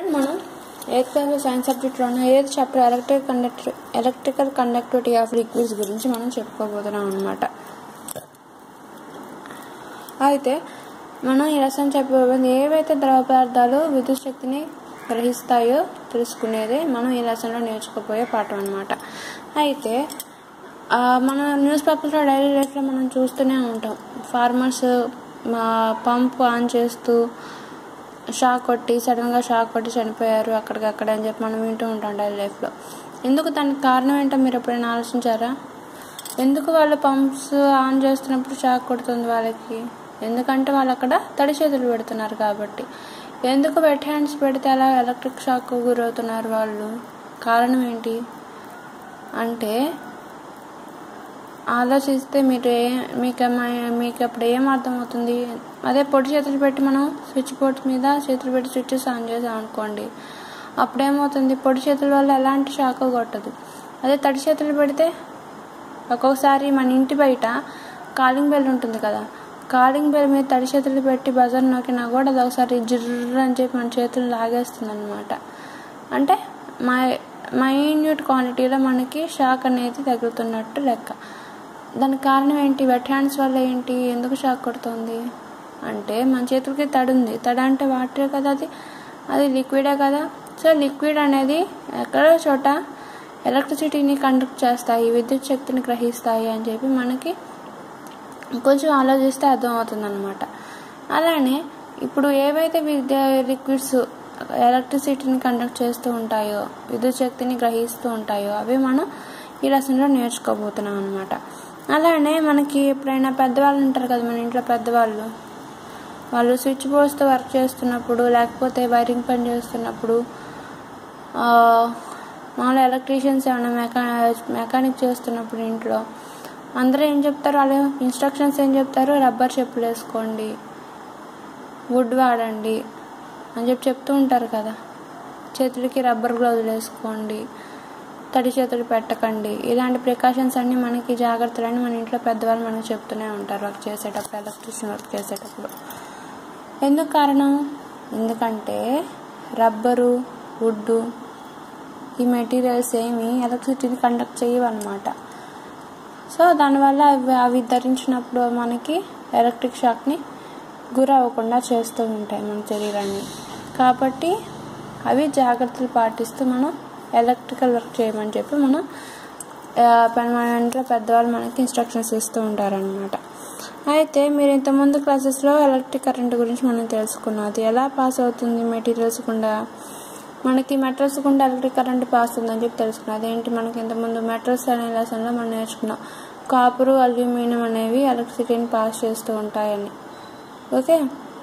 మనం 8th class science సబ్జెక్ట్లో ఉన్న 8th chapter electrical conductivity of liquids గురించి మనం చెప్పుకోబోతున్నాం అన్నమాట. అయితే మనం ఈ లెసన్ చెప్పబోతుంది ఏవైతే ద్రవ పదార్థాలు విద్యుత్ శక్తిని గ్రహిస్తాయో తెలుసుకునేది మనం ఈ లెసన్లో నేర్చుకోబోయే పాఠం అన్నమాట. అయితే మన న్యూస్ పేపర్స్లో డైలీ లైఫ్లో మనం చూస్తూనే ఉంటాం, ఫార్మర్స్ పంప్ ఆన్ చేస్తూ సడన్గా షాక్ కొట్టి చనిపోయారు అక్కడికక్కడ అని చెప్పి మనం వింటూ ఉంటాం డైలీ లైఫ్లో. ఎందుకు దానికి కారణం ఏంటో మీరు ఎప్పుడైనా ఆలోచించారా? ఎందుకు వాళ్ళు పంప్స్ ఆన్ చేస్తున్నప్పుడు షాక్ కొడుతుంది వాళ్ళకి? ఎందుకంటే వాళ్ళు అక్కడ తడి చేతులు పెడుతున్నారు కాబట్టి. ఎందుకు వెట్ హ్యాండ్స్ పెడితే అలా ఎలక్ట్రిక్ షాక్ గురవుతున్నారు వాళ్ళు? కారణం ఏంటి అంటే ఆలోచిస్తే మీకు అప్పుడు ఏం అర్థమవుతుంది? అదే పొడి చేతులు పెట్టి మనం స్విచ్ బోర్డ్స్ మీద చేతులు పెట్టి స్విచ్చెస్ ఆన్ చేసాం అనుకోండి, అప్పుడేమవుతుంది? పొడి చేతుల వల్ల ఎలాంటి షాక్ కొట్టదు. అదే తడి చేతులు పెడితే ఒక్కొక్కసారి మన ఇంటి బయట కాలింగ్ బెల్ ఉంటుంది కదా, కాలింగ్ బెల్ మీద తడి చేతులు పెట్టి బజర్ నొక్కినా కూడా అది ఒకసారి జిర్ర అని చెప్పి మన చేతులు లాగేస్తుంది అనమాట. అంటే మైన్యూట్ క్వాంటిటీలో మనకి షాక్ అనేది తగులుతున్నట్టు లెక్క. దానికి కారణం ఏంటి? వెట్ హ్యాండ్స్ వల్ల ఏంటి? ఎందుకు షాక్ కొడుతుంది అంటే మన చేతులకి తడి ఉంది. తడి అంటే వాటరే కదా, అది లిక్విడే కదా. సో లిక్విడ్ అనేది ఎక్కడో చోట ఎలక్ట్రిసిటీని కండక్ట్ చేస్తాయి, విద్యుత్ శక్తిని గ్రహిస్తాయి అని చెప్పి మనకి కొంచెం ఆలోచిస్తే అర్థమవుతుంది అనమాట. అలానే ఇప్పుడు ఏవైతే లిక్విడ్స్ ఎలక్ట్రిసిటీని కండక్ట్ చేస్తూ ఉంటాయో, విద్యుత్ శక్తిని గ్రహిస్తూ ఉంటాయో అవి మనం ఈ లెసన్లో నేర్చుకోబోతున్నాం అనమాట. అలానే మనకి ఎప్పుడైనా పెద్దవాళ్ళు ఉంటారు కదా మన ఇంట్లో, పెద్దవాళ్ళు వాళ్ళు స్విచ్ బోర్డ్స్తో వర్క్ చేస్తున్నప్పుడు, లేకపోతే వైరింగ్ పని చేస్తున్నప్పుడు, మామూలు ఎలక్ట్రీషియన్స్ ఏమైనా మెకానిక్ చేస్తున్నప్పుడు ఇంట్లో అందరూ ఏం చెప్తారు? వాళ్ళు ఇన్స్ట్రక్షన్స్ ఏం చెప్తారు? రబ్బర్ చెప్పులు వేసుకోండి, వుడ్ వాడండి అని చెప్తూ ఉంటారు కదా. చేతులకి రబ్బర్ గ్లౌజులు వేసుకోండి, తడి చేతులు పెట్టకండి, ఇలాంటి ప్రికాషన్స్ అన్నీ మనకి జాగ్రత్తలని మన ఇంట్లో పెద్దవాళ్ళు మనకు చెప్తూనే ఉంటారు వర్క్ చేసేటప్పుడు, ఎలక్ట్రీషియన్ వర్క్ చేసేటప్పుడు. ఎందుకు కారణం? ఎందుకంటే రబ్బరు, వుడ్ ఈ మెటీరియల్స్ ఏమి ఎలక్ట్రిసిటీని కండక్ట్ చేయవన్నమాట. సో దానివల్ల అవి ధరించినప్పుడు మనకి ఎలక్ట్రిక్ షాక్ని గురవ్వకుండా చేస్తూ ఉంటాయి మన శరీరాన్ని. కాబట్టి అవి జాగ్రత్తలు పాటిస్తూ మనం ఎలక్ట్రికల్ వర్క్ చేయమని చెప్పి మన ఇంట్లో పెద్దవాళ్ళు మనకి ఇన్స్ట్రక్షన్స్ ఇస్తూ ఉంటారనమాట. అయితే మీరు ఇంతకుముందు క్లాసెస్లో ఎలక్ట్రిక్ కరెంట్ గురించి మనం తెలుసుకున్నాం. అది ఎలా పాస్ అవుతుంది? మెటీరియల్స్ గుండా, మనకి మెటల్స్ గుండా ఎలక్ట్రిక్ కరెంట్ పాస్ అవుతుందని చెప్పి తెలుసుకున్నాం. అదేంటి? మనకి ఇంతకుముందు మెటల్స్ అనే లెసన్లో మనం నేర్చుకున్నాం, కాపరు, అల్యూమినియం అనేవి ఎలక్ట్రిసిటీని పాస్ చేస్తూ ఉంటాయని. ఓకే,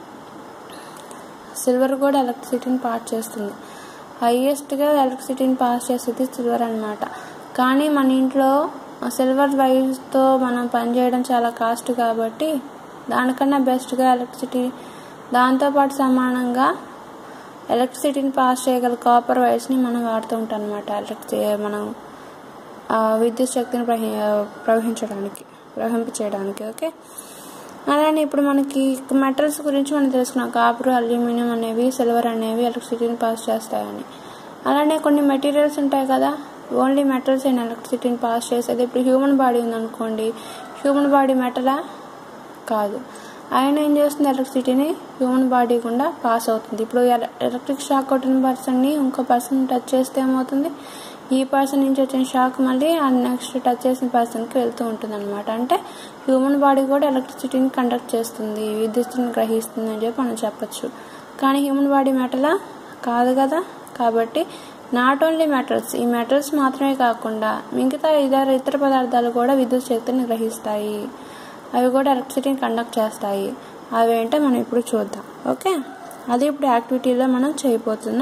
సిల్వర్ కూడా ఎలక్ట్రిసిటీని పాస్ చేస్తుంది. హైయెస్ట్గా ఎలక్ట్రిసిటీని పాస్ చేసేది సిల్వర్ అనమాట. కానీ మన ఇంట్లో సిల్వర్ వైర్స్తో మనం పనిచేయడం చాలా కాస్ట్ కాబట్టి దానికన్నా బెస్ట్గా ఎలక్ట్రిసిటీ, దాంతోపాటు సమానంగా ఎలక్ట్రిసిటీని పాస్ చేయగల కాపర్ వైర్స్ని మనం వాడుతూ ఉంటాం అనమాట. మనం విద్యుత్ శక్తిని ప్రవహింపచేయడానికి. ఓకే, అలానే ఇప్పుడు మనకి మెటల్స్ గురించి మనం తెలుసుకున్నాం, కాపర్, అల్యూమినియం అనేవి, సిల్వర్ అనేవి ఎలక్ట్రిసిటీని పాస్ చేస్తాయని. అలానే కొన్ని మెటీరియల్స్ ఉంటాయి కదా, ఓన్లీ మెటల్స్ అయిన ఎలక్ట్రిసిటీని పాస్ చేసేది. ఇప్పుడు హ్యూమన్ బాడీ ఉందనుకోండి, హ్యూమన్ బాడీ మెటలా? కాదు. ఆయన ఏం చేస్తుంది? ఎలక్ట్రిసిటీని హ్యూమన్ బాడీ గుండా పాస్ అవుతుంది. ఇప్పుడు ఎలక్ట్రిక్ షాక్ కొట్టిన పర్సన్ని ఇంకో పర్సన్ టచ్ చేస్తే ఏమవుతుంది? ఈ పర్సన్ నుంచి వచ్చిన షాక్ మళ్ళీ ఆ నెక్స్ట్ టచ్ చేసిన పర్సన్కి వెళ్తూ ఉంటుంది అనమాట. అంటే హ్యూమన్ బాడీ కూడా ఎలక్ట్రిసిటీని కండక్ట్ చేస్తుంది, విద్యుత్తుని గ్రహిస్తుంది అని చెప్పి మనం చెప్పచ్చు. కానీ హ్యూమన్ బాడీ మెటలా? కాదు కదా. కాబట్టి నాట్ ఓన్లీ మెటల్స్, ఈ మెటల్స్ మాత్రమే కాకుండా మిగతా ఇతర పదార్థాలు కూడా విద్యుత్ శక్తిని గ్రహిస్తాయి, అవి కూడా ఎలక్ట్రిసిటీని కండక్ట్ చేస్తాయి. అవేంటో మనం ఇప్పుడు చూద్దాం. ఓకే, అది ఇప్పుడు యాక్టివిటీలో మనం చేయబోతున్న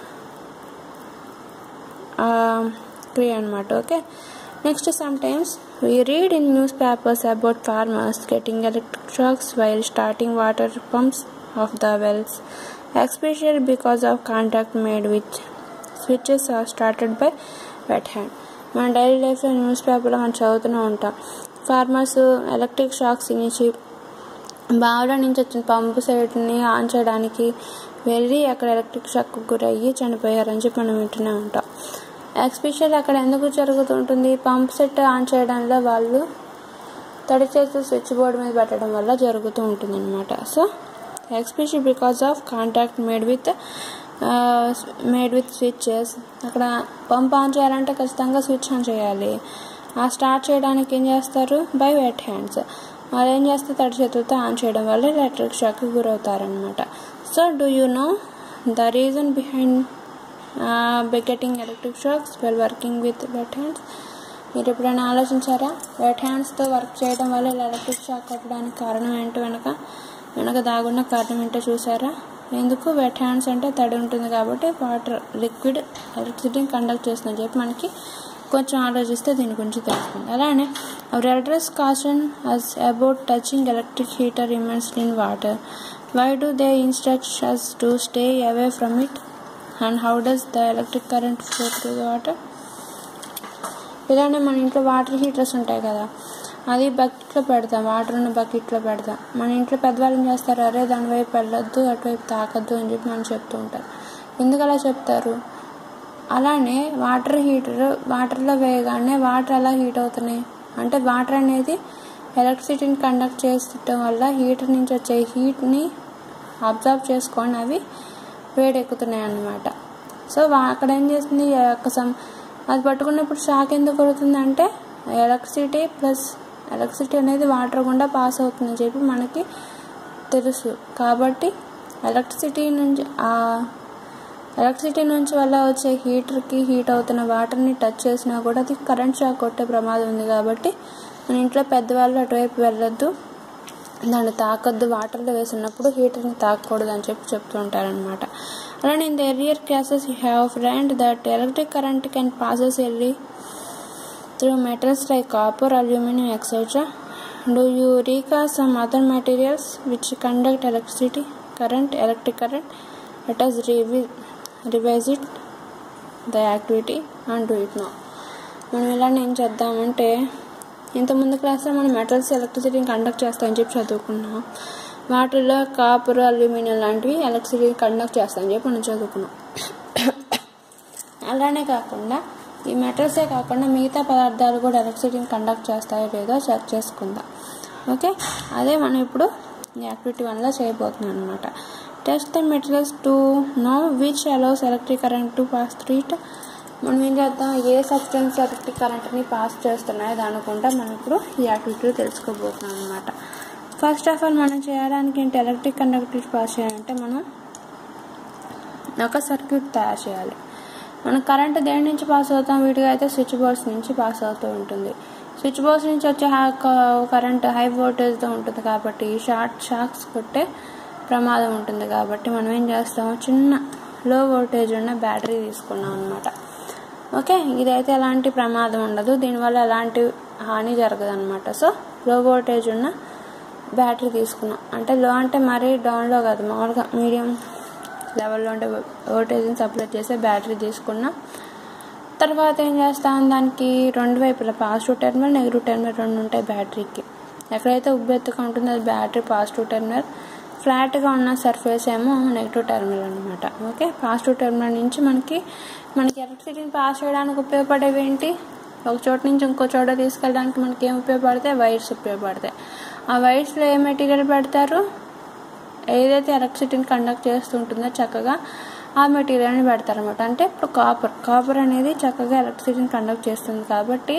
క్రియ అనమాట. Okay, next sometimes we read in newspapers about farmers getting electric shocks while starting water pumps of the wells, especially because of contact made with switches are started by wet hand. మన daily లైఫ్లో news పేపర్లో మనం చదువుతూనే ఉంటాం, farmers electric shocks నుంచి బావిలో నుంచి వచ్చిన పంపు సైడ్ని ఆన్ చేయడానికి వెళ్ళి అక్కడ ఎలక్ట్రిక్ షాక్ గురయ్యి చనిపోయారని చెప్పి మనం వింటూనే ఉంటాం. ఎస్పెషల్లీ అక్కడ ఎందుకు జరుగుతుంటుంది, పంప్ సెట్ ఆన్ చేయడంలో వాళ్ళు తడి చేతులు స్విచ్ బోర్డు మీద పెట్టడం వల్ల జరుగుతూ ఉంటుంది అనమాట. So especially because of contact made with switches. అక్కడ పంప్ ఆన్ చేయాలంటే ఖచ్చితంగా స్విచ్ ఆన్ చేయాలి. ఆ స్టార్ట్ చేయడానికి ఏం చేస్తారు, బై వెట్ హ్యాండ్స్. వాళ్ళు ఏం చేస్తే తడి చేతులతో ఆన్ చేయడం వల్ల ఎలక్ట్రిక్ షాక్కి గురవుతారనమాట. So do you know the reason behind getting electric shocks well working with wet hands? మీరు ఎప్పుడైనా ఆలోచించారా? వెట్ హ్యాండ్స్తో వర్క్ చేయడం వల్ల ఇలా ఎలక్ట్రిక్ షాక్ కొట్టడానికి కారణం ఏంటో, వెనక దాగున్న కారణం ఏంటో చూసారా? ఎందుకు? వెట్ హ్యాండ్స్ అంటే తడి ఉంటుంది కాబట్టి వాటర్ లిక్విడ్ ఎలక్ట్రిసిటీని కండక్ట్ చేస్తుందని చెప్పి మనకి కొంచెం ఆలోచిస్తే దీని గురించి తెలుస్తుంది. అలానే our elders caution us about touching electric heater immensely in water. Why do they instruct us to stay away from it? And how does the electric current flow through the water? ఇలానే మన ఇంట్లో water heaters ఉంటాయి కదా, అది బకెట్లో పెడతాం, water ఉన్న బకెట్లో పెడతాం. మన ఇంట్లో పెద్దవాళ్ళు ఏం చేస్తారు, అరే దాని వైపు వెళ్ళొద్దు, అటువైపు తాకద్దు అని చెప్పి మనం చెప్తూ ఉంటారు. ఎందుకు అలా చెప్తారు? అలానే వాటర్లో వేయగానే వాటర్ ఎలా హీట్ అవుతున్నాయి అంటే, వాటర్ అనేది ఎలక్ట్రిసిటీని కండక్ట్ చేసడం వల్ల హీటర్ నుంచి వచ్చే హీట్ని అబ్జర్వ్ చేసుకొని అవి వేడెక్కుతున్నాయి అన్నమాట. సో అక్కడ ఏం చేస్తుంది, అది పట్టుకున్నప్పుడు షాక్ ఎందుకు కొడుతుంది అంటే, ఎలక్ట్రిసిటీ అనేది వాటర్ గుండా పాస్ అవుతుందని చెప్పి మనకి తెలుసు. కాబట్టి ఎలక్ట్రిసిటీ నుంచి వల్ల వచ్చే హీటర్కి హీట్ అవుతున్న వాటర్ని టచ్ చేసినా కూడా అది కరెంట్ షాక్ కొట్టే ప్రమాదం ఉంది. కాబట్టి మన ఇంట్లో పెద్దవాళ్ళు అటువైపు వెళ్ళొద్దు, దాన్ని తాకొద్దు, వాటర్లో వేసినప్పుడు హీటర్ని తాకూడదు అని చెప్పి చెప్తూ ఉంటారనమాట. అలానే in the earlier classes you have learned that electric current can passes early through metals like copper, aluminium etcetera. Do you recall some other materials which conduct electric current? Let us revisit the activity and do it now. మనం ఇలానే ఏం చేద్దామంటే, ఇంతకుముందు క్లాస్లో మనం metals ఎలక్ట్రిసిటీని conduct చేస్తాయని చెప్పి చదువుకున్నాం. వాటిల్లో కాపర్, అల్యూమినియం లాంటివి ఎలక్ట్రిసిటీని కండక్ట్ చేస్తాయని చెప్పి మనం చదువుకున్నాం. అలానే కాకుండా ఈ మెటల్సే కాకుండా మిగతా పదార్థాలు కూడా ఎలక్ట్రిసిటీని కండక్ట్ చేస్తాయో లేదో చెక్ చేసుకుందాం. ఓకే, అదే మనం ఇప్పుడు యాక్టివిటీ 1లో చేయబోతున్నాం అనమాట. Test the materials to know which allows electric current to pass through it. మనం ఏం చేద్దాం, ఏ సబ్స్టెన్స్ ఎలక్ట్రిక్ కరెంట్ని పాస్ చేస్తున్నాయో దానికుంటా మనం ఇప్పుడు ఈ యాక్టివిటీలో తెలుసుకోబోతున్నాం అనమాట. ఫస్ట్ ఆఫ్ ఆల్ మనం చేయడానికి ఏంటి, ఎలక్ట్రిక్ కండక్టివిటీ పాస్ చేయాలంటే మనం ఒక సర్క్యూట్ తయారు చేయాలి. మనం కరెంట్ దేని నుంచి పాస్ అవుతాం, వీటిగా అయితే స్విచ్ బోర్డ్స్ నుంచి పాస్ అవుతూ ఉంటుంది. స్విచ్ బోర్డ్స్ నుంచి వచ్చే కరెంట్ హై వోల్టేజ్తో ఉంటుంది కాబట్టి షాక్స్ కొట్టే ప్రమాదం ఉంటుంది. కాబట్టి మనం ఏం చేస్తాము, చిన్న లో వోల్టేజ్ ఉన్న బ్యాటరీ తీసుకున్నాం అనమాట. ఓకే, ఇదైతే ఎలాంటి ప్రమాదం ఉండదు, దీనివల్ల ఎలాంటి హాని జరగదు అనమాట. సో లో వోల్టేజ్ ఉన్న బ్యాటరీ తీసుకున్నాం. అంటే లో అంటే మరీ డౌన్లో కాదు, మామూలుగా మీడియం లెవెల్లో ఉండే వోల్టేజ్ని సప్లై చేసే బ్యాటరీ తీసుకున్నాం. తర్వాత ఏం చేస్తాం, దానికి రెండు వైపులా పాజిటివ్ టెర్మినల్, నెగిటివ్ టెర్మినల్ రెండు ఉంటాయి బ్యాటరీకి. ఎక్కడైతే ఉబ్బెత్తుగా ఉంటుందో అది బ్యాటరీ పాజిటివ్ టెర్మినల్, ఫ్లాట్గా ఉన్న సర్ఫేస్ ఏమో నెగిటివ్ టెర్మినల్ అనమాట. ఓకే, పాజిటివ్ టెర్మినల్ నుంచి మనకి ఎలక్ట్రిసిటీని పాస్ చేయడానికి ఉపయోగపడేవి ఏంటి, ఒక చోట నుంచి ఇంకో చోట తీసుకెళ్ళడానికి మనకి ఏం ఉపయోగపడతాయి, వైర్స్ ఉపయోగపడతాయి. ఆ వైర్స్లో ఏ మెటీరియల్ పెడతారు, ఏదైతే ఎలక్ట్రిసిటీని కండక్ట్ చేస్తుంటుందో చక్కగా ఆ మెటీరియల్ని పెడతారు అనమాట. అంటే ఇప్పుడు కాపర్ అనేది చక్కగా ఎలక్ట్రిసిటీని కండక్ట్ చేస్తుంది కాబట్టి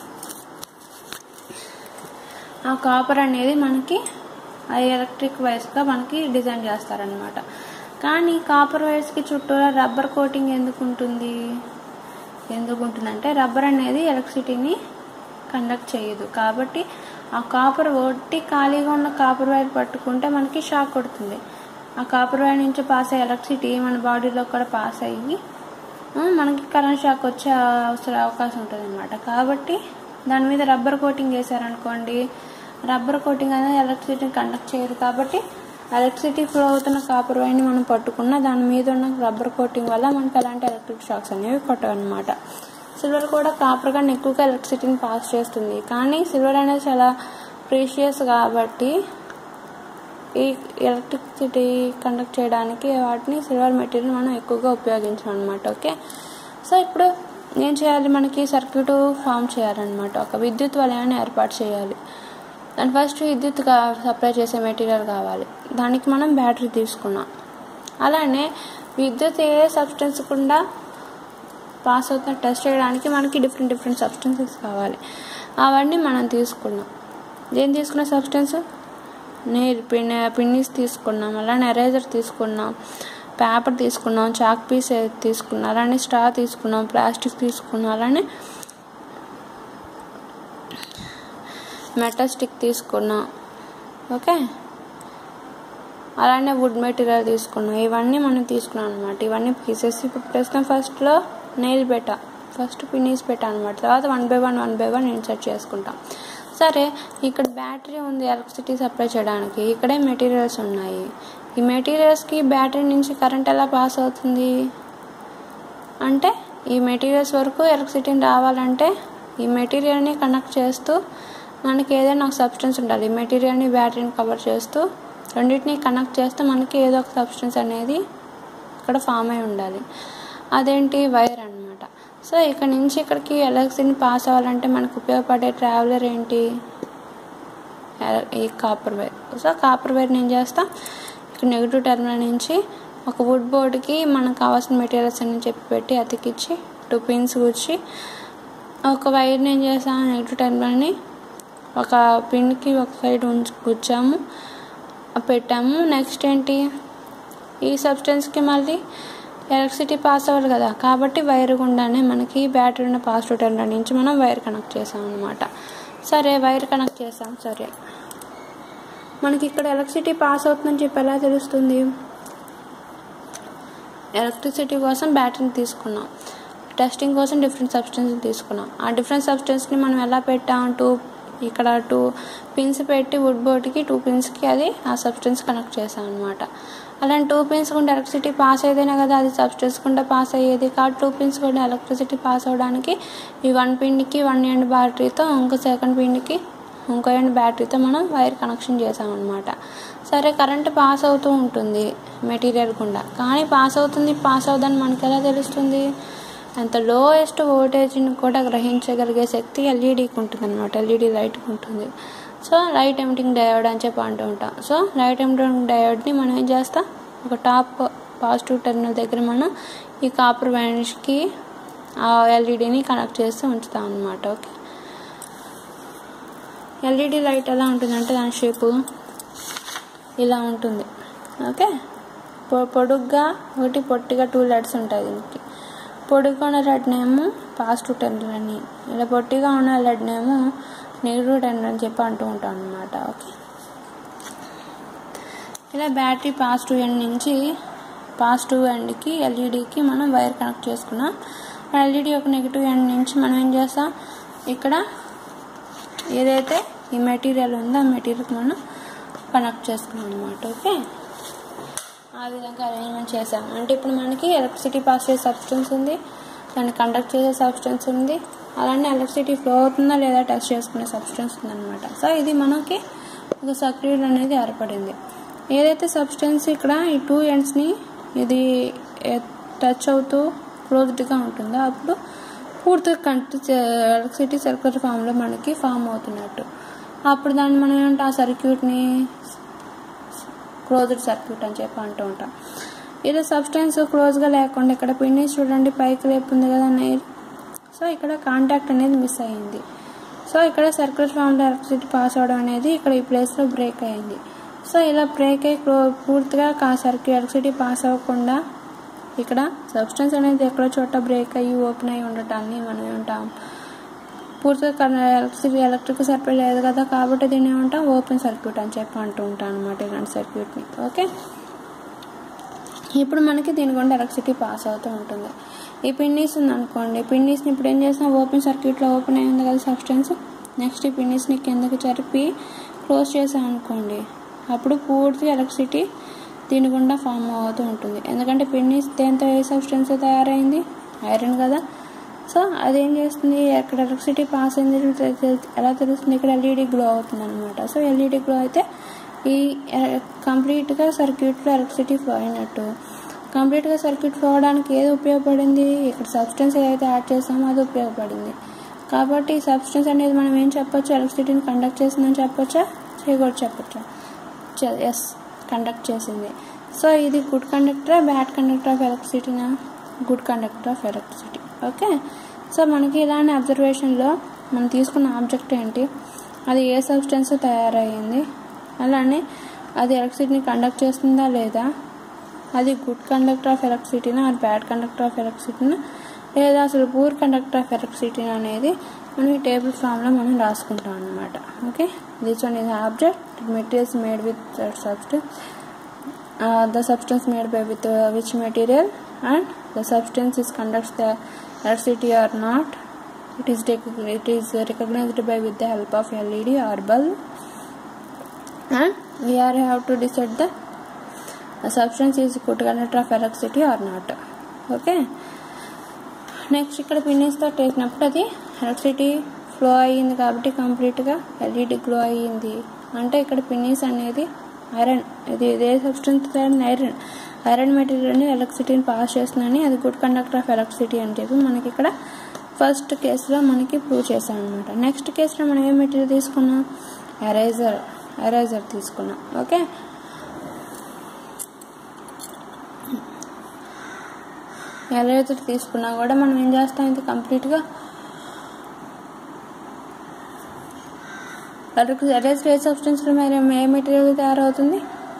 ఆ కాపర్ అనేది మనకి ఆ ఎలక్ట్రిక్ వైర్స్గా మనకి డిజైన్ చేస్తారనమాట. కానీ కాపర్ వైర్స్కి చుట్టూరా రబ్బర్ కోటింగ్ ఎందుకు ఉంటుందంటే రబ్బర్ అనేది ఎలక్ట్రిసిటీని కండక్ట్ చేయదు. కాబట్టి ఆ కాపర్ ఒట్టి ఖాళీగా ఉన్న కాపర్ వైర్ పట్టుకుంటే మనకి షాక్ కొడుతుంది. ఆ కాపర్ వైర్ నుంచి పాస్ అయ్యే ఎలక్ట్రిసిటీ మన బాడీలో కూడా పాస్ అయ్యి మనకి కరెంట్ షాక్ వచ్చే అవకాశం ఉంటుంది అనమాట. కాబట్టి దాని మీద రబ్బర్ కోటింగ్ వేసారనుకోండి, రబ్బర్ కోటింగ్ అనేది ఎలక్ట్రిసిటీని కండక్ట్ చేయదు. కాబట్టి ఎలక్ట్రిసిటీ ఫ్లో అవుతున్న కాపర్ వైర్ని మనం పట్టుకున్న దాని మీద ఉన్న రబ్బర్ కోటింగ్ వల్ల మనకి అలాంటి ఎలక్ట్రిక్ షాక్స్ అనేవి కొట్టవన్నమాట. సిల్వర్ కూడా కాపర్ కన్నా ఎక్కువగా ఎలక్ట్రిసిటీని పాస్ చేస్తుంది. కానీ సిల్వర్ అనేది చాలా ప్రీషియస్ కాబట్టి ఈ ఎలక్ట్రిసిటీ కండక్ట్ చేయడానికి వాటిని సిల్వర్ మెటీరియల్ మనం ఎక్కువగా ఉపయోగించాం అనమాట. ఓకే, సో ఇప్పుడు ఏం చేయాలి, మనకి సర్క్యూట్ ఫామ్ చేయాలన్నమాట. ఒక విద్యుత్ వలయాన్ని ఏర్పాటు చేయాలి. దాని ఫస్ట్ విద్యుత్ సప్లై చేసే మెటీరియల్ కావాలి. దానికి మనం బ్యాటరీ తీసుకున్నాం. అలానే విద్యుత్ ఏ సబ్స్టెన్స్ గుండా పాస్ అవుతున్న టెస్ట్ చేయడానికి మనకి డిఫరెంట్ సబ్స్టెన్సెస్ కావాలి. అవన్నీ మనం తీసుకున్నాం. ఏం తీసుకున్న సబ్స్టెన్స్, పిన్నీస్ తీసుకున్నాం, అలానే ఎరేజర్ తీసుకున్నాం, పేపర్ తీసుకున్నాం, చాక్ పీస్ తీసుకున్నాం, అలానే స్ట్రా తీసుకున్నాం, ప్లాస్టిక్ తీసుకున్నాం, అలానే మెటల్ స్టిక్ తీసుకున్నాం. ఓకే, అలానే వుడ్ మెటీరియల్ తీసుకున్నాం. ఇవన్నీ మనం తీసుకున్నాం అనమాట. ఇవన్నీ పీసెస్ ఇప్పుడు ప్రస్తుతం ఫస్ట్లో నెయిల్ పెట్టా, ఫస్ట్ పిన్నీస్ పెట్టా అనమాట. తర్వాత వన్ బై వన్ ఇన్సర్ట్ చేసుకుంటాం. సరే, ఇక్కడ బ్యాటరీ ఉంది ఎలక్ట్రిసిటీ సప్లై చేయడానికి. ఇక్కడే మెటీరియల్స్ ఉన్నాయి. ఈ మెటీరియల్స్కి బ్యాటరీ నుంచి కరెంట్ ఎలా పాస్ అవుతుంది అంటే, ఈ మెటీరియల్స్ వరకు ఎలక్ట్రిసిటీని రావాలంటే ఈ మెటీరియల్ని కనెక్ట్ చేస్తూ మనకి ఏదైనా ఒక సబ్స్టెన్స్ ఉండాలి. ఈ మెటీరియల్ని బ్యాటరీని కవర్ చేస్తూ రెండింటిని కనెక్ట్ చేస్తే మనకి ఏదో ఒక సబ్స్టెన్స్ అనేది ఇక్కడ ఫామ్ అయి ఉండాలి. అదేంటి, వైర్ అన్నమాట. సో ఇక్కడ నుంచి ఇక్కడికి ఎలక్ట్రిసిటీని పాస్ అవ్వాలంటే మనకు ఉపయోగపడే ట్రావెలర్ ఏంటి, ఈ కాపర్ వైర్. సో కాపర్ వైర్ని ఏం చేస్తాం, ఇక్కడ నెగిటివ్ టెర్మినల్ నుంచి ఒక వుడ్ బోర్డుకి మనకు కావాల్సిన మెటీరియల్స్ అని చెప్పి పెట్టి అతికిచ్చి 2 పిన్స్ గుచ్చి ఒక వైర్ని ఏం చేస్తాం, నెగిటివ్ టెర్మినల్ని ఒక పిన్కి ఒక సైడ్ గుచ్చాము, పెట్టాము. నెక్స్ట్ ఏంటి, ఈ సబ్స్టెన్స్కి మళ్ళీ ఎలక్ట్రిసిటీ పాస్ అవ్వాలి కదా, కాబట్టి వైర్ గుండానే మనకి బ్యాటరీ ఉన్న పాజిటివ్ టెర్మినల్ నుంచి మనం వైర్ కనెక్ట్ చేసాం అనమాట. సరే, వైర్ కనెక్ట్ చేసాం. సరే, మనకి ఇక్కడ ఎలక్ట్రిసిటీ పాస్ అవుతుందని చెప్పి ఎలా తెలుస్తుంది, ఎలక్ట్రిసిటీ కోసం బ్యాటరీని తీసుకున్నాం, టెస్టింగ్ కోసం డిఫరెంట్ సబ్స్టెన్స్ తీసుకున్నాం. ఆ డిఫరెంట్ సబ్స్టెన్స్ని మనం ఎలా పెట్టాం, ఇక్కడ 2 పిన్స్ పెట్టి వుడ్ బోర్డ్కి 2 పిన్స్కి అది ఆ సబ్స్టెన్స్ కనెక్ట్ చేసాం అనమాట. అలాంటి 2 పిన్స్ గుండా ఎలక్ట్రిసిటీ పాస్ అయితేనే కదా అది సబ్స్టెన్స్ గుండా పాస్ అయ్యేది. కాబట్టి 2 పిన్స్ గుండా ఎలక్ట్రిసిటీ పాస్ అవ్వడానికి ఈ 1 పిన్కి 1 ఎండ్ బ్యాటరీతో, ఇంకో సెకండ్ పిన్కి ఇంకో ఎండ్ బ్యాటరీతో మనం వైర్ కనెక్షన్ చేసామన్నమాట. సరే, కరెంట్ పాస్ అవుతూ ఉంటుంది మెటీరియల్ గుండా, కానీ పాస్ అవుతుందని మనకి ఎలా తెలుస్తుంది, అంత లోయెస్ట్ వోల్టేజ్ని కూడా గ్రహించగలిగే శక్తి ఎల్ఈడికి ఉంటుంది అనమాట, ఎల్ఈడి లైట్కి ఉంటుంది. సో లైట్ ఎమిటింగ్ డయోడ్ అని చెప్పి అంటూ ఉంటాం. సో లైట్ ఎమిటింగ్ డయోడ్ని మనం ఏం చేస్తాం, ఒక టాప్ పాజిటివ్ టెర్మినల్ దగ్గర మనం ఈ కాపర్ వైర్కి ఆ ఎల్ఈడిని కనెక్ట్ చేస్తూ ఉంచుతాం అనమాట. ఓకే, ఎల్ఈడి లైట్ ఎలా ఉంటుందంటే దాని షేపు ఇలా ఉంటుంది. ఓకే, పొడుగ్గా ఒకటి పొట్టిగా 2 లెడ్స్ ఉంటాయి. దీనికి పొడుగ్గా ఉన్న లెడ్నేమో పాజిటివ్ టెర్మినల్ అని, ఇలా పొట్టిగా ఉన్న లెడ్నేమో నెగిటివ్ టెర్మినల్ అని చెప్పి అంటూ ఉంటాం అనమాట. ఓకే, ఇలా బ్యాటరీ పాజిటివ్ ఎండ్ నుంచి పాజిటివ్ ఎండ్కి ఎల్ఈడికి మనం వైర్ కనెక్ట్ చేసుకున్నాం. ఎల్ఈడి యొక్క నెగిటివ్ ఎండ్ నుంచి మనం ఏం చేస్తాం, ఇక్కడ ఏదైతే ఈ మెటీరియల్ ఉందో ఆ మెటీరియల్కి మనం కనెక్ట్ చేసుకున్నాం అనమాట. ఓకే, ఆ విధంగా అరేంజ్మెంట్ చేసాం. అంటే ఇప్పుడు మనకి ఎలక్ట్రిసిటీ పాస్ చేసే సబ్స్టెన్స్ ఉంది, దాన్ని కండక్ట్ చేసే సబ్స్టెన్స్ ఉంది, అలానే ఎలక్ట్రిసిటీ ఫ్లో అవుతుందా లేదా టెస్ట్ చేసుకునే సబ్స్టెన్స్ ఉందన్నమాట. సో ఇది మనకి ఒక సర్క్యూట్ అనేది ఏర్పడింది. ఏదైతే సబ్స్టెన్స్ ఇక్కడ ఈ 2 ఎండ్స్ని ఇది టచ్ అవుతూ క్లోజ్డ్గా ఉంటుందో అప్పుడు పూర్తిగా ఎలక్ట్రిసిటీ సర్క్యూట్ ఫామ్లో మనకి ఫామ్ అవుతున్నట్టు. అప్పుడు దాన్ని మనం ఏమంటాం, ఆ సర్క్యూట్ని క్లోజ్డ్ సర్క్యూట్ అని చెప్పి అంటూ ఉంటాం. ఇలా సబ్స్టెన్స్ క్లోజ్గా లేకుండా ఇక్కడ పిన్నీస్ చూడండి పైకి లేపుంది కదా నెయిల్. సో ఇక్కడ కాంటాక్ట్ అనేది మిస్ అయ్యింది. సో ఇక్కడ సర్క్యూట్ ఫామ్లో ఎలక్ట్రిసిటీ పాస్ అవడం అనేది ఇక్కడ ఈ ప్లేస్లో బ్రేక్ అయింది. సో ఇలా బ్రేక్ అయ్యి పూర్తిగా ఎలక్ట్రిసిటీ పాస్ అవ్వకుండా ఇక్కడ సబ్స్టెన్స్ అనేది ఎక్కడో చోట బ్రేక్ అయ్యి ఓపెన్ అయ్యి ఉండటాన్ని మనం ఏమంటాం, పూర్తిగా ఎలక్ట్రిక్ సర్క్యూట్ లేదు కదా, కాబట్టి దీన్ని ఏమంటాం ఓపెన్ సర్క్యూట్ అని చెప్పి అంటూ ఉంటాం అనమాట ఇలాంటి సర్క్యూట్ని. ఓకే, ఇప్పుడు మనకి దీని గుండా ఎలక్ట్రిసిటీ పాస్ అవుతూ ఉంటుంది. ఈ పిన్నీస్ ఉందనుకోండి, పిన్నీస్ని ఇప్పుడు ఏం చేస్తాం, ఓపెన్ సర్క్యూట్లో ఓపెన్ అయి ఉంది కదా సబ్స్టెన్స్. నెక్స్ట్ ఈ పిన్నీస్ని కిందకి జరిపి క్లోజ్ చేసాం అనుకోండి, అప్పుడు పూర్తి ఎలక్ట్రిసిటీ దీని గుండా ఫామ్ అవుతూ ఉంటుంది. ఎందుకంటే పిన్నీస్ దేంతో ఏ సబ్స్టెన్స్ తయారైంది, ఐరన్ కదా. సో అదేం చేస్తుంది, ఎక్కడ ఎలక్ట్రిసిటీ పాస్ అయింది ఎలా తెలుస్తుంది, ఇక్కడ ఎల్ఈడి గ్లో అవుతుంది అనమాట. సో ఎల్ఈడి గ్లో అయితే ఈ కంప్లీట్గా సర్క్యూట్లో ఎలక్ట్రిసిటీ ఫ్లో అయినట్టు. కంప్లీట్గా సర్క్యూట్ ఫ్లో అవడానికి ఏది ఉపయోగపడింది? ఇక్కడ సబ్స్టెన్స్ ఏదైతే యాడ్ చేసామో అది ఉపయోగపడింది. కాబట్టి ఈ సబ్స్టెన్స్ అనేది మనం ఏం చెప్పొచ్చు? ఎలక్ట్రిసిటీని కండక్ట్ చేసిందని చెప్పొచ్చా? చేయకూడదు చెప్పొచ్చా? ఎస్, కండక్ట్ చేసింది. సో ఇది గుడ్ కండక్టరా, బ్యాడ్ కండక్టర్ ఆఫ్ ఎలక్ట్రిసిటీనా? Good conductor of electricity. Okay. So మనకి ఇలాంటి అబ్జర్వేషన్లో మనం తీసుకున్న ఆబ్జెక్ట్ ఏంటి, అది ఏ సబ్స్టెన్స్ తయారయ్యింది, అలానే అది ఎలక్ట్రిసిటీని కండక్ట్ చేస్తుందా లేదా, అది గుడ్ కండక్టర్ ఆఫ్ ఎలక్ట్రిసిటీనా ఆర్ బ్యాడ్ కండక్టర్ ఆఫ్ ఎలక్ట్రిసిటీనా, లేదా అసలు పూర్ కండక్టర్ ఆఫ్ ఎలక్ట్రిసిటీ అనేది మనం ఈ టేబుల్ ఫామ్లో మనం రాసుకుంటాం అన్నమాట. Okay. This one is object, materials made with substance, the substance made by with which material, and the substance is conducts the electricity or not. It is recognized by with the help of LED or bulb, and we have to decide the substance is good conductor of electricity or not. Okay. Next ఇక్కడ పిన్నిస్తో చేసినప్పుడు అది electricity flow అయ్యింది కాబట్టి కంప్లీట్గా LED glow అయ్యింది. అంటే ఇక్కడ పిన్నిస్ అనేది ఐరన్, ఇది ఇదే సబ్స్టెన్స్ ఐరన్ మెటీరియల్ని ఎలక్ట్రిసిటీని పాస్ చేస్తుందని అది గుడ్ కండక్టర్ ఆఫ్ ఎలక్ట్రిసిటీ అని చెప్పి మనకి ఇక్కడ ఫస్ట్ కేసులో మనకి ప్రూవ్ చేసాం అనమాట. నెక్స్ట్ కేసులో మనం ఏ మెటీరియల్ తీసుకున్నాం? ఎరేజర్ తీసుకున్నాం. ఓకే. ఎరేజర్ తీసుకున్నా కూడా మనం ఏం చేస్తాం, ఇది కంప్లీట్గా ఎరేజర్ ఏ సబ్స్టెన్స్లో ఏ మెటీరియల్ తయారవుతుంది?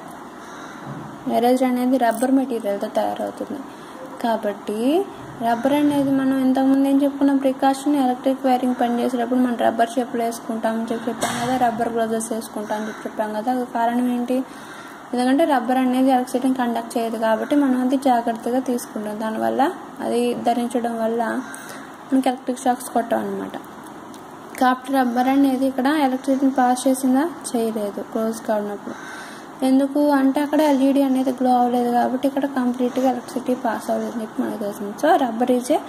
ఎరేజర్ అనేది రబ్బర్ మెటీరియల్తో తయారవుతుంది. కాబట్టి రబ్బర్ అనేది మనం ఇంతకుముందు ఏం చెప్పుకున్నాం, ప్రికాషన్ ఎలక్ట్రిక్ వైరింగ్ పనిచేసేటప్పుడు మనం రబ్బర్ చెప్పులు వేసుకుంటామని చెప్పాం కదా, రబ్బర్ గ్లౌజెస్ వేసుకుంటామని చెప్పాం కదా. అది కారణం ఏంటి? ఎందుకంటే రబ్బర్ అనేది ఎలక్ట్రిసిటీని కండక్ట్ చేయదు కాబట్టి మనం అది జాగ్రత్తగా తీసుకుంటాం. దానివల్ల అది ధరించడం వల్ల మనకి ఎలక్ట్రిక్ షాక్స్ కొట్టాం అనమాట. కాబట్టి రబ్బర్ అనేది ఇక్కడ ఎలక్ట్రిసిటీని పాస్ చేసిందా? చేయలేదు క్లోజ్గా ఉన్నప్పుడు. ఎందుకు అంటే అక్కడ ఎల్ఈడి అనేది గ్లో అవ్వలేదు కాబట్టి ఇక్కడ కంప్లీట్గా ఎలక్ట్రిసిటీ పాస్ అవ్వలేదు చెప్పి మనకు తెలిసింది. So rubber is a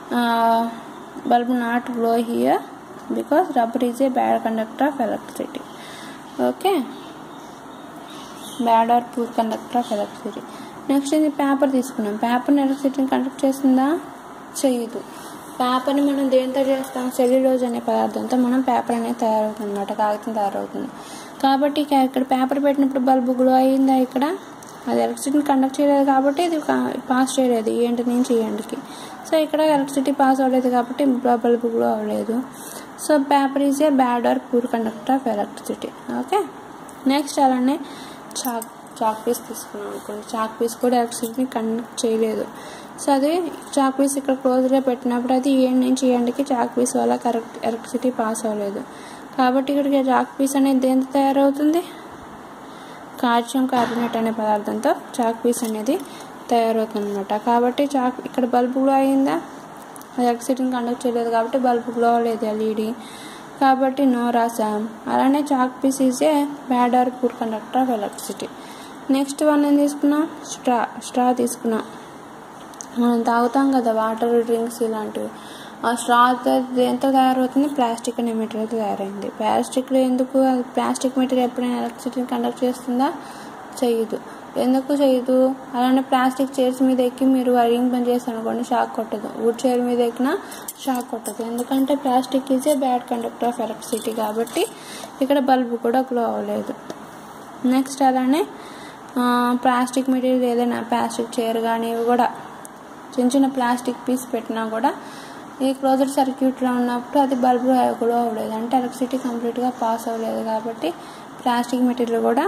bulb not glow here because rubber is a bad conductor of electricity. Okay. Bad or poor conductor of electricity. Next ఇది పేపర్ తీసుకున్నాం. పేపర్ని ఎలక్ట్రిసిటీని కండక్ట్ చేస్తుందా? చేయదు. పేపర్ని మనం దేంతో చేస్తాం? సెల్యులోజ్ అనే పదార్థంతో మనం పేపర్ అనేది తయారవుతుంది అనమాట, కాగితం తయారవుతుంది. కాబట్టి ఇక్కడ పేపర్ పెట్టినప్పుడు బల్బు గ్లో అయ్యిందా? ఇక్కడ అది ఎలక్ట్రిసిటీని కండక్ట్ చేయలేదు కాబట్టి ఇది పాస్ చేయలేదు ఈ ఎండ్ నుంచి ఈ ఎండ్కి. సో ఇక్కడ ఎలక్ట్రిసిటీ పాస్ అవ్వలేదు కాబట్టి బల్బు గ్లో అవ్వలేదు. So paper is a bad or poor conductor of electricity. Okay. Next అలానే చాక్ పీస్ తీసుకున్నాం అనుకోండి. చాక్ పీస్ కూడా ఎలక్ట్రిసిటీని కండక్ట్ చేయలేదు. సో అది చాక్ పీస్ ఇక్కడ క్లోజ్గా పెట్టినప్పుడు అది ఎండ్ నుంచి ఎండ్కి చాక్ పీస్ వల్ల కరెక్ట్ ఎలక్ట్రిసిటీ పాస్ అవ్వలేదు. కాబట్టి ఇక్కడికి చాక్ పీస్ అనేది దేంతో తయారవుతుంది? కాల్షియం కార్బోనేట్ అనే పదార్థంతో చాక్ పీస్ అనేది తయారవుతుంది అనమాట. కాబట్టి ఇక్కడ బల్బు గ్లో అయిందా? అది ఎలక్ట్రిసిటీని కండక్ట్ చేయలేదు కాబట్టి బల్బు గ్లో అవ్వలేదు ఎల్ఈడి. కాబట్టి నో రాసాం. అలానే chalk piece is a bad or poor conductor of electricity. Next one ఏం తీసుకున్నాం? స్ట్రా తీసుకున్నాం. మనం తాగుతాం కదా వాటర్ డ్రింక్స్ ఇలాంటివి. ఆ స్ట్రా దేంతో తయారవుతుంది? ప్లాస్టిక్ అనే మెటీరియల్తో తయారైంది. ప్లాస్టిక్లో ఎందుకు? ప్లాస్టిక్ మెటీరియల్ ఎప్పుడైనా ఎలక్ట్రిసిటీని కండక్ట్ చేస్తుందా? చేయదు. ఎందుకు చేయదు? అలానే ప్లాస్టిక్ చైర్స్ మీద ఎక్కి మీరు వైరింగ్ పని చేస్తారు అనుకోండి, షాక్ కొట్టదు. వుడ్ చైర్ మీద ఎక్కినా షాక్ కొట్టదు. ఎందుకంటే plastic is a bad conductor of electricity కాబట్టి ఇక్కడ బల్బు కూడా గ్లో అవ్వలేదు. నెక్స్ట్ అలానే ప్లాస్టిక్ మెటీరియల్ ఏదైనా ప్లాస్టిక్ చైర్ కానీ ఇవి కూడా చిన్న చిన్న ప్లాస్టిక్ పీస్ పెట్టినా కూడా ఈ క్లోజ్డ్ సర్క్యూట్లో ఉన్నప్పుడు అది బల్బు గ్లో అవ్వలేదు, అంటే ఎలక్ట్రిసిటీ కంప్లీట్గా పాస్ అవ్వలేదు. కాబట్టి ప్లాస్టిక్ మెటీరియల్ కూడా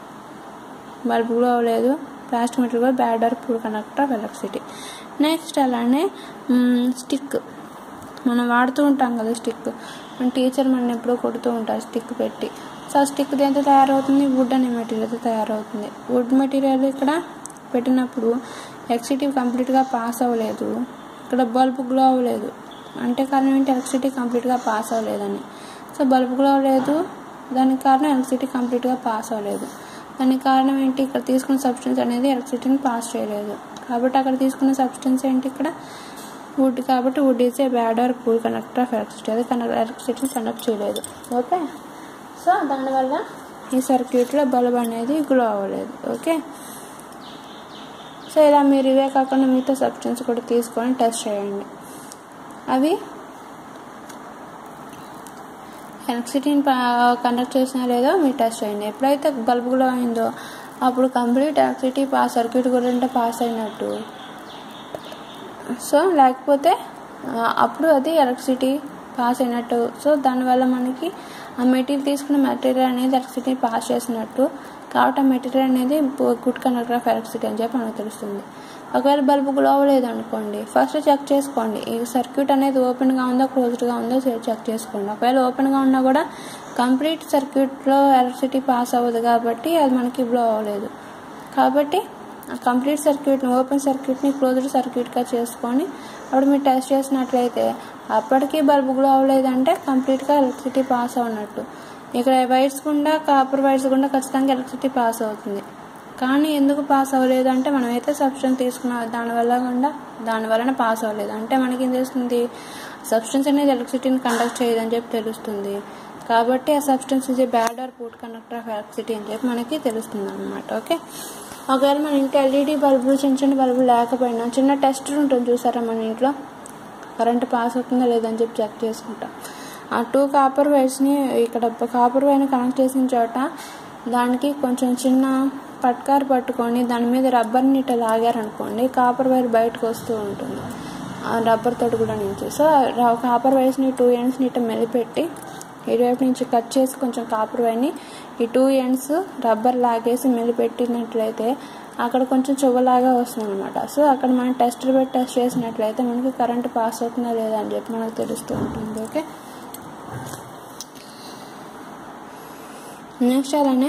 బల్బు గ్లో అవ్వలేదు. ప్లాస్టిక్ మెటీరియల్ కూడా bad or poor conductor of electricity. Next అలానే స్టిక్ మనం వాడుతూ ఉంటాం కదా, స్టిక్ మన టీచర్ మన ఎప్పుడో కొడుతూ ఉంటారు స్టిక్ పెట్టి. సో ఆ స్టిక్ దేంతో తయారవుతుంది? వుడ్ అనే మెటీరియల్తో తయారవుతుంది. వుడ్ మెటీరియల్ ఇక్కడ పెట్టినప్పుడు ఎలక్ట్రిసిటీ కంప్లీట్గా పాస్ అవ్వలేదు, ఇక్కడ బల్బు గ్లో అవ్వలేదు. అంటే కారణం ఏంటి? ఎలక్ట్రిసిటీ కంప్లీట్గా పాస్ అవ్వలేదని. సో బల్బు గ్లో అవ్వలేదు, దానికి కారణం ఎలక్ట్రిసిటీ కంప్లీట్గా పాస్ అవ్వలేదు. దానికి కారణం ఏంటి? ఇక్కడ తీసుకున్న సబ్స్టెన్స్ అనేది ఎలక్ట్రిసిటీని పాస్ చేయలేదు. కాబట్టి అక్కడ తీసుకున్న సబ్స్టెన్స్ ఏంటి? ఇక్కడ వుడ్. కాబట్టి wood is a bad or poor conductor of electricity. అది ఎలక్ట్రిసిటీని కండక్ట్ చేయలేదు. ఓకే. సో దానివల్ల ఈ సర్క్యూట్లో బల్బ్ అనేది గ్లో అవ్వలేదు. ఓకే, సో ఇలా మీరు ఇవే కాకుండా మిగతా సబ్స్టెన్స్ కూడా తీసుకొని టెస్ట్ చేయండి. అవి ఎలక్ట్రిసిటీని కండక్ట్ చేసినా లేదో మీరు టెస్ట్ చేయండి. ఎప్పుడైతే బల్బ్ గ్లో అయిందో అప్పుడు కంప్లీట్ ఎలక్ట్రిసిటీ సర్క్యూట్ కూడా పాస్ అయినట్టు. సో లేకపోతే అప్పుడు అది ఎలక్ట్రిసిటీ పాస్ అయినట్టు. సో దానివల్ల మనకి ఆ మెటీరియల్ తీసుకున్న మెటీరియల్ అనేది ఎలక్ట్రిసిటీ పాస్ చేసినట్టు. కాబట్టి ఆ మెటీరియల్ అనేది గుడ్ కండక్టర్ ఆఫ్ ఎలక్ట్రిసిటీ అని చెప్పి మనకు తెలుస్తుంది. ఒకవేళ బల్బు గ్లో అవ్వలేదు అనుకోండి, ఫస్ట్ చెక్ చేసుకోండి ఈ సర్క్యూట్ అనేది ఓపెన్గా ఉందో క్లోజ్డ్గా ఉందో చెక్ చేసుకోండి. ఒకవేళ ఓపెన్గా ఉన్నా కూడా కంప్లీట్ సర్క్యూట్లో ఎలక్ట్రిసిటీ పాస్ అవ్వదు కాబట్టి అది మనకి గ్లో అవ్వలేదు. కాబట్టి కంప్లీట్ సర్క్యూట్ని ఓపెన్ సర్క్యూట్ని క్లోజ్డ్ సర్క్యూట్గా చేసుకొని అప్పుడు మీరు టెస్ట్ చేసినట్లయితే అప్పటికీ బల్బు గ్లో అవ్వలేదంటే కంప్లీట్గా ఎలక్ట్రిసిటీ పాస్ అవునట్టు. ఇక్కడ వైర్స్ గుండా కాపర్ వైర్స్ గుండా ఖచ్చితంగా ఎలక్ట్రిసిటీ పాస్ అవుతుంది. కానీ ఎందుకు పాస్ అవ్వలేదు అంటే మనమైతే సబ్స్టెన్స్ తీసుకున్నాం దానివలన పాస్ అవ్వలేదు. అంటే మనకి ఏం తెలుస్తుంది, సబ్స్టెన్స్ అనేది ఎలక్ట్రిసిటీని కండక్ట్ చేయదని చెప్పి తెలుస్తుంది. కాబట్టి ఆ substance is a bad or good conductor of electricity అని చెప్పి మనకి తెలుస్తుంది అనమాట. ఓకే, ఒకవేళ మన ఇంట్లో ఎల్ఈడి బల్బులు చిన్న బల్బులు లేకపోయినా చిన్న టెస్టర్ ఉంటుంది చూసారా, మన ఇంట్లో కరెంట్ పాస్ అవుతుందా లేదని చెప్పి చెక్ చేసుకుంటాం. ఆ 2 కాపర్ వైర్స్ని ఇక్కడ కాపర్ వైర్ని కనెక్ట్ చేసిన చోట దానికి కొంచెం చిన్న పట్కారు పట్టుకొని దాని మీద రబ్బర్ని ఇట్లా లాగారనుకోండి, కాపర్ వైర్ బయటకు వస్తూ ఉంటుంది ఆ రబ్బర్ తోటి కూడా నుంచి. సో కాపర్ వైర్స్ని 2 ఎండ్స్ని ఇట్లా మెలిపెట్టి ఇటువైపు నుంచి కట్ చేసి కొంచెం కాపర్ వైర్ని ఈ 2 ఎండ్స్ రబ్బర్ లాగేసి మెలిపెట్టినట్లయితే అక్కడ కొంచెం చువ్వలాగా వస్తుంది అనమాట. సో అక్కడ మనం టెస్టర్ పెట్టి టెస్ట్ చేసినట్లయితే మనకి కరెంట్ పాస్ అవుతుందా లేదా అని చెప్పి మనకు తెలుస్తూ ఉంటుంది. ఓకే, నెక్స్ట్ అలానే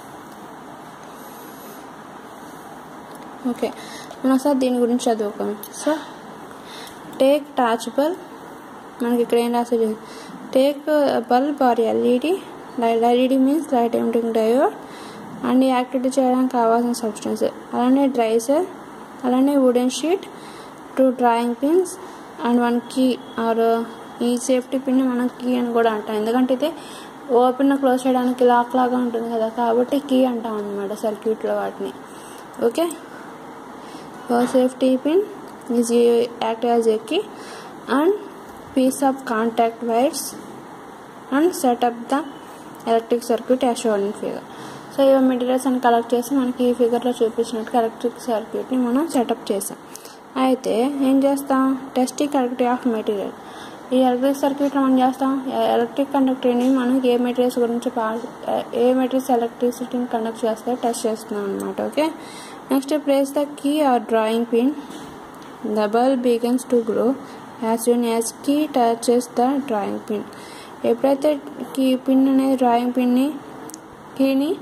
ఓకే మనం ఒకసారి దీని గురించి చదువుకోండి. సో టేక్ టార్చ్ బల్బ్, మనకి ఇక్కడ ఏం రాసేది, take bulb or LED, LED means light emitting diode and activate చేయడానికి కావాల్సిన సబ్స్టెన్స్, అలానే డ్రైజర్, అలానే wooden sheet, 2 drawing pins and 1 key or ఈ సేఫ్టీ పిన్ మనం కీ అని కూడా అంటాం. ఎందుకంటే ఇది ఓపెన్ క్లోజ్ చేయడానికి లాక్ లాగా ఉంటుంది కదా, కాబట్టి కీ అంటాం అనమాట సర్క్యూట్లో వాటిని. Okay, safety pin is act as a key and piece of contact wires and set up the electric circuit as shown in figure. So ఇవి మెటీరియల్స్ అని కలెక్ట్ చేసి మనకి ఈ ఫిగర్లో చూపించినట్టుగా ఎలక్ట్రిక్ సర్క్యూట్ని మనం సెటప్ చేసాం. అయితే ఏం చేస్తాం, టెస్టింగ్ ఎలక్ట్రిసిటీ ఆఫ్ మెటీరియల్. ఈ ఎలక్ట్రిక్ సర్క్యూట్లో మనం చేస్తాం ఎలక్ట్రిక్ కండక్టర్ని మనం ఏ మెటీరియల్స్ గురించి ఏ మెటీరియల్స్ ఎలక్ట్రిసిటీని కండక్ట్ చేస్తే టెస్ట్ చేస్తున్నాం అనమాట. Okay, next place the key or drawing pin, the bulb begins to glow as soon as key touches the drawing pin. ఎప్పుడైతే కీ పిన్ అనేది డ్రాయింగ్ పిన్ని కీని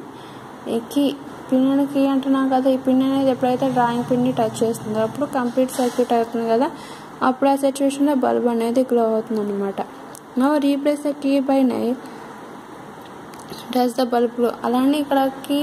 కీ అంటున్నాం కదా, ఈ పిన్ అనేది ఎప్పుడైతే డ్రాయింగ్ పిన్ని టచ్ చేస్తుందో అప్పుడు కంప్లీట్ సర్క్యూట్ అవుతుంది కదా, అప్పుడు ఆ సిచ్యువేషన్లో బల్బ్ అనేది గ్లో అవుతుంది అనమాట. Now replace the key by nail does the bulb glow. అలానే ఇక్కడ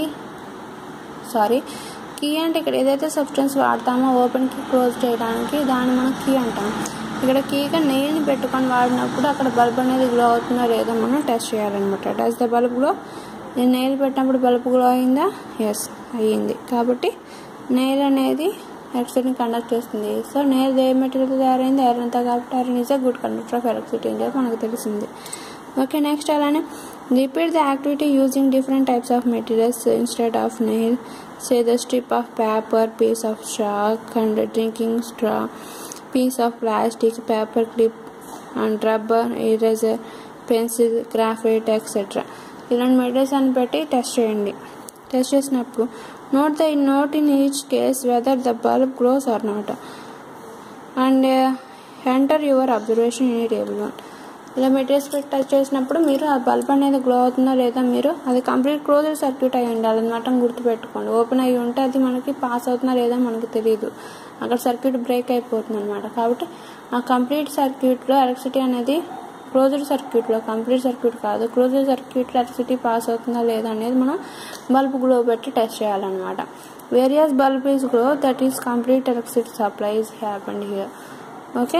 కీ అంటే ఇక్కడ ఏదైతే సబ్స్టెన్స్ వాడతామో ఓపెన్కి క్లోజ్ చేయడానికి దాన్ని మనం కీ అంటాం. ఇక్కడ కీగా నెయిల్ని పెట్టుకొని వాడినప్పుడు అక్కడ బల్బ్ అనేది గ్లో అవుతుందో లేదో మనం టెస్ట్ చేయాలన్నమాట. డస్ ద బల్బ్ గ్లో, నేను నెయిల్ పెట్టినప్పుడు బల్బ్ గ్లో అయిందా, ఎస్ అయ్యింది. కాబట్టి నెయిల్ అనేది ఎలక్ట్రిసిటీని కండక్ట్ చేస్తుంది. సో నెయిల్ ఏ మెటీరియల్ తయారైంది, ఐరన్తో, కాబట్టి iron is a good conductor of electricity అని చెప్పి మనకు తెలిసింది. ఓకే, నెక్స్ట్ అలానే repeat the activity using different types of materials instead of nail. Say the strip of paper, piece of chalk and drinking straw, piece of plastic, paper clip and rubber, eraser, pencil, graphite, etc. ఇలాంటి materials అని పెట్టి test చేయండి. Test చేసినప్పుడు note in each case whether the bulb glows or not and enter your observation in table 1. ఇలా materials పెట్టి touch చేసినప్పుడు మీరు ఆ బల్బ్ అనేది గ్లో అవుతుందా లేదా, మీరు అది కంప్లీట్ క్లోజ్డ్ సర్క్యూట్ అయ్యి ఉండాలి అనమాట, గుర్తుపెట్టుకోండి. ఓపెన్ అయ్యి ఉంటే అది మనకి పాస్ అవుతుందా లేదా మనకి తెలియదు, అక్కడ సర్క్యూట్ బ్రేక్ అయిపోతుంది అనమాట. కాబట్టి ఆ కంప్లీట్ సర్క్యూట్లో ఎలక్ట్రిసిటీ అనేది క్లోజ్డ్ సర్క్యూట్లో, కంప్లీట్ సర్క్యూట్ కాదు, క్లోజ్డ్ సర్క్యూట్లో ఎలక్ట్రిసిటీ పాస్ అవుతుందా లేదా అనేది మనం బల్బ్ గ్లో పెట్టి టెస్ట్ చేయాలన్నమాట. Various bulb is glow that is complete electricity supply is happened here. Okay,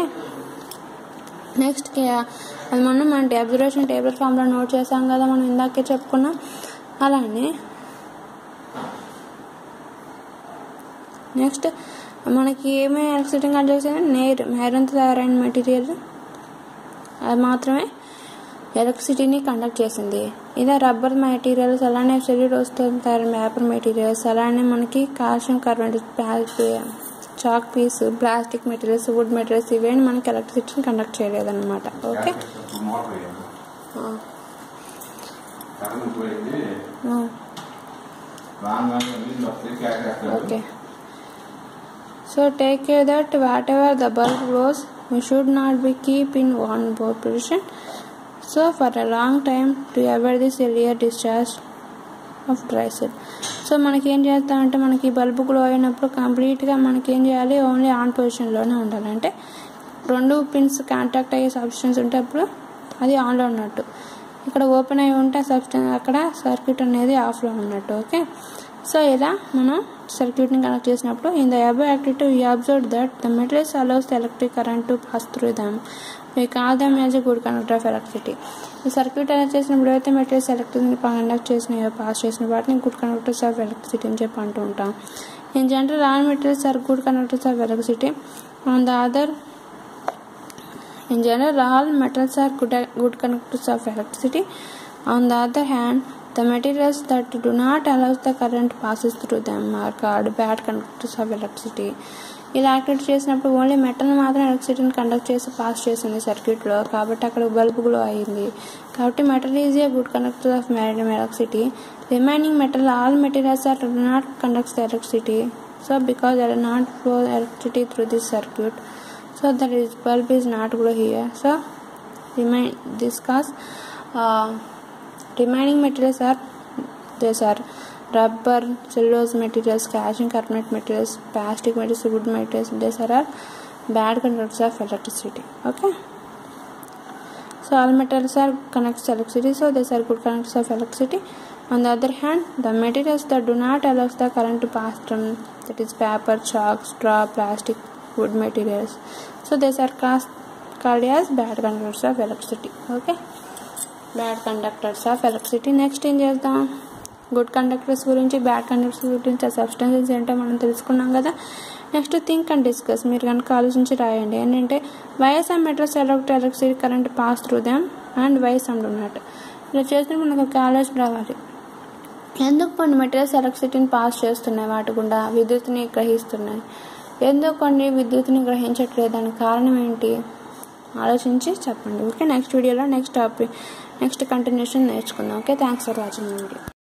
next అది మన అబ్జర్వేషన్ టేబుల్ ఫామ్లో నోట్ చేసాం కదా, మనం ఇందాకే చెప్పుకున్నాం. అలానే నెక్స్ట్ మనకి ఏమేమి ఎలక్ట్రిసిటీ కండక్ట్ చేస్తుంది, ఎయిర్తో తయారైన మెటీరియల్ అది మాత్రమే ఎలక్ట్రిసిటీని కండక్ట్ చేసింది. ఇదే రబ్బర్ మెటీరియల్స్, అలానే సెల్యులోజ్తో తయారైన పేపర్ మెటీరియల్స్, అలానే మనకి calcium carbonate, chalk piece, plastic materials, wood materials ఇవేంటి మనకి ఎలక్ట్రిసిటీని కండక్ట్ చేయలేదన్నమాట. Okay okay so take care that whatever the bulb glows we should not be keep in one position so for a long time to avoid this earlier discharge of dry cell. So మనకి ఏం చేస్తామంటే మనకి bulb glow అయినప్పుడు కంప్లీట్గా మనకి ఏం చేయాలి, only on పొజిషన్లోనే ఉండాలి. అంటే 2 పిన్స్ కాంటాక్ట్ అయ్యే సబ్స్టెన్స్ ఉంటే అప్పుడు అది ఆన్లో ఉన్నట్టు, ఇక్కడ ఓపెన్ అయ్యి ఉంటే సబ్స్టెన్స్ అక్కడ సర్క్యూట్ అనేది ఆఫ్లో ఉన్నట్టు. ఓకే సో ఇలా మనం సర్క్యూట్ని కనెక్ట్ చేసినప్పుడు in the above activity we observed that the materials allows the electric current to pass through them. We call them as a good conductor of electricity. ఈ circuit connect చేసినప్పుడు ఏవైతే materials ఎలక్ట్రిసిటీని conduct చేసినాయో, pass చేసిన వాటిని good conductors of electricity అని చెప్పి అంటూ ఉంటాం. In general all materials are good conductors of electricity. In general, all metals are good conductors of electricity. On the other hand, the materials that do not allow the current passes through them are called bad conductors of electricity. ఇలా activate చేసినప్పుడు only metal మాత్రం ఎలక్ట్రిసిటీని conduct చేసి pass చేసింది సర్క్యూట్లో, కాబట్టి అక్కడ bulb glow అయింది. కాబట్టి metal is a good conductor of electricity. Remaining metal all materials are do not conduct the electricity. So because there is not flow electricity through this circuit, so that is bulb is not glow here. So this cause remaining materials are these are rubber, cellulose materials, calcium carbonate materials, plastic materials, wood materials. These are all bad conductors of electricity. Okay, so all metals are conducts electricity, so these are good conductors of electricity. On the other hand, the materials that do not allow the current to pass through, that is paper, chalk, straw, plastic, wood materials, so these are called as bad conductors of electricity. Okay, bad conductors of electricity. Next ఏం చేద్దాం, good conductors గురించి, bad conductors గురించి, ఆ substances ఏంటో మనం తెలుసుకున్నాం కదా. Next think and discuss. మీరు కనుక ఆలోచించి రాయండి. ఏంటంటే why some metals electricity current pass through them and why some do not. ఇలా చేసినప్పుడు మనకు ఒక ఆలోచన రావాలి, ఎందుకు కొన్ని మెటీరియల్స్ ఎలక్ట్రిసిటీని పాస్ చేస్తున్నాయి, వాటి గుండా విద్యుత్ని గ్రహిస్తున్నాయి, ఎందుకు కొన్ని విద్యుత్ని గ్రహించట్లేదు, దానికి కారణం ఏంటి ఆలోచించి చెప్పండి. ఓకే, నెక్స్ట్ వీడియోలో నెక్స్ట్ కంటిన్యూషన్ నేర్చుకుందాం. Okay, thanks for watching my video.